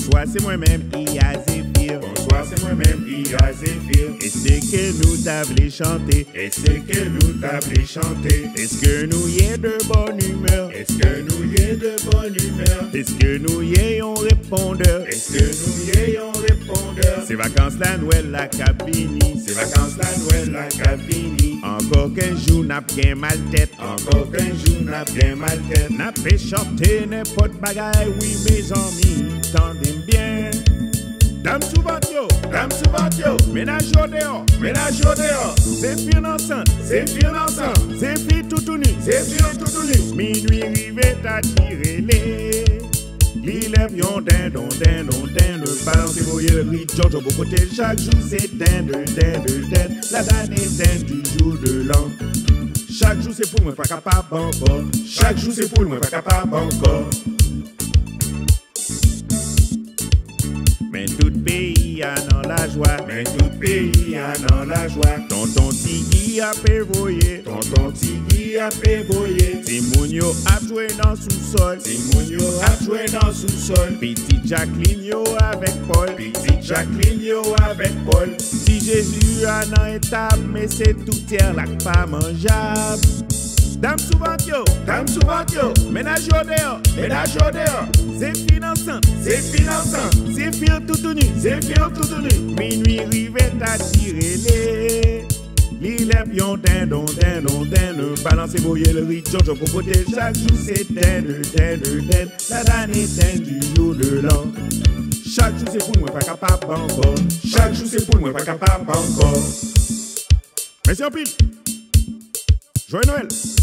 Bonsoir, c'est moi-même, Ia Zéphir. Bonsoir, c'est moi-même, Ia Zéphir. Et c'est que nous t'avons chanté. Et c'est que nous t'avons chanté. Est-ce que nous y est de bonne humeur? Est-ce que nous y est de bonne humeur? Est-ce que nous y ayons répondeur? Est-ce que nous y ayons répondeur? C'est vacances la Noël la cabini. C'est vacances la Noël la cabini. Encore 15 jours n'a bien mal tête. Encore 15 jours n'a bien mal tête. N'a fait chanter n'importe bagaille. Oui mes amis, tendez bien. Dame souvent yo, Dame souvent yo, ménage au dehors, ménage au dehors. c'est fille enceinte, C'est fille ensemble, c'est fille tout nu. c'est fille tout nu. Minuit rivé t'attirer les. L'élève yon dindon, balance voyer le riz, Jojo Bocoté. Chaque jour c'est dinde. La dinde est dinde du jour de l'an. Chaque jour c'est pour moi, pas capable encore. Chaque jour c'est pour moi, pas capable encore. Mais tout pays a dans la joie. Mais tout pays a dans la joie. Tonton Tigui a pévoyé. Tonton Tigui a pévoyé. Timounio a joué dans sous-sol. Timounio a joué dans sous-sol. Petite Jacqueline yo avec Paul. Petite Jacqueline yo avec Paul. Si Jésus a dans étape, mais c'est tout terre là pas mangeable. Dame souvent yo, ménage au dehors, Ménage au dehors, c'est finançant, c'est finançant. c'est fille tout nu, C'est fille tout nu. minuit rivé t'attirer les. L'élève yon dindon, balance voyer le riz, Jojo Bocoté. Chaque jour c'est dinde. La dinde est dinde du jour de l'an. Chaque jour c'est pour moi, pas capable encore. Chaque jour c'est pour moi, pas capable encore. Merci en pile. Joyeux Noël.